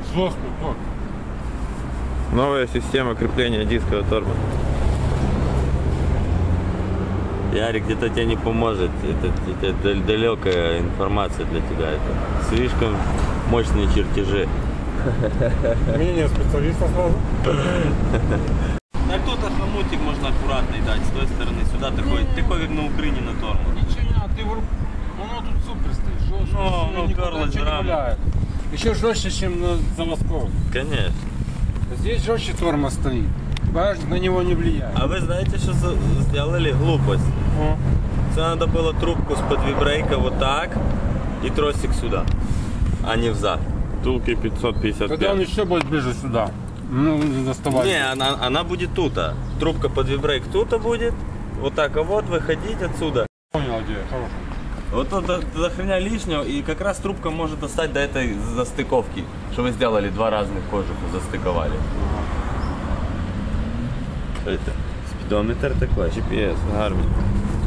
Жестко, вот. Новая система крепления дискового тормоза. Ярик, где-то тебе не поможет. Это далекая информация для тебя. Это слишком мощные чертежи. Мнение специалиста сразу. Так тут хомутик можно аккуратно дать с той стороны. Сюда такой как на Украине на тормоз. Ничего, ты оно тут супер стоит. Ну, уперлось в раму. Еще жестче, чем на заводском. Конечно. Здесь жестче тормоз стоит. Багажник на него не влияет. А вы знаете, что сделали глупость? Все надо было трубку с подвибрейка вот так и тросик сюда, а не взад. Втулки 555. Тогда он еще будет ближе сюда. Ну, не доставать. Не, она будет тут. Трубка подвибрейк тут будет. Вот так, а вот выходить отсюда. Понял, где, хорошо. Вот тут до хреня лишнего, и как раз трубка может достать до этой застыковки, что вы сделали два разных кожуха, застыковали. Что это? Спидометр такой. GPS, гармин.